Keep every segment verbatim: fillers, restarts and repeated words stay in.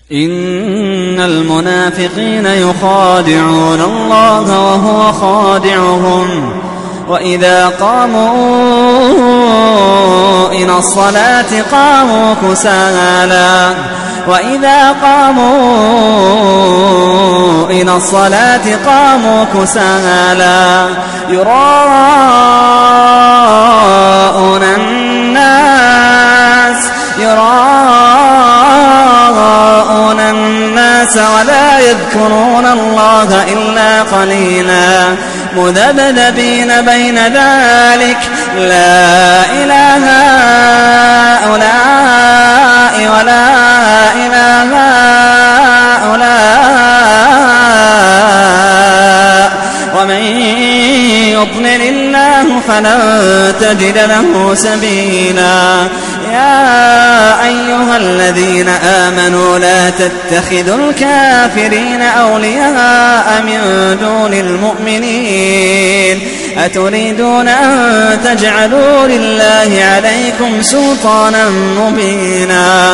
إن المنافقين يخادعون الله وهو خادعهم وإذا قاموا إلى الصلاة قاموا كسالى وإذا قاموا إلى الصلاة قاموا كسالى يراءون الناس يراءون الناس ولا يذكرون الله إلا قليلا مذبذبين بين ذلك لا إله هؤلاء ولا إله هؤلاء ومن يضلل الله فلن تجد له سبيلا يا أيها الذين آمنوا لا تتخذوا الكافرين أولياء من دون المؤمنين أتريدون أن تجعلوا لله عليكم سلطانا مبينا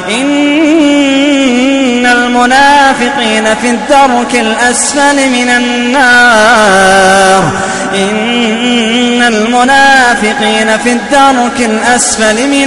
إن المنافقين في الدرك الأسفل من النار إن المنافقين في الدرك الأسفل من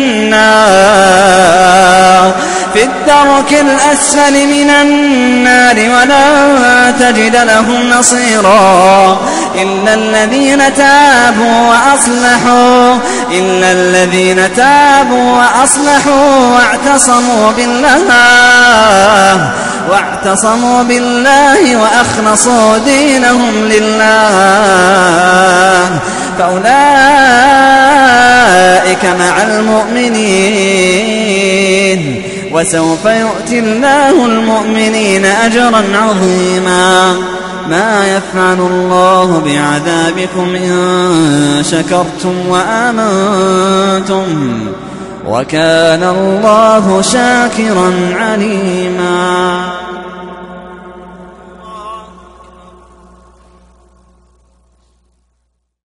النار في الدرك الأسفل من النار ولن تجد لهم نصيرا إلا الذين تابوا وأصلحوا إلا الذين تابوا وأصلحوا واعتصموا بالله واعتصموا بالله وأخلصوا دينهم لله فأولئك مع المؤمنين وسوف يؤتي الله المؤمنين أجرا عظيما ما يفعل الله بعذابكم إن شكرتم وآمنتم وكان الله شاكرا عليما.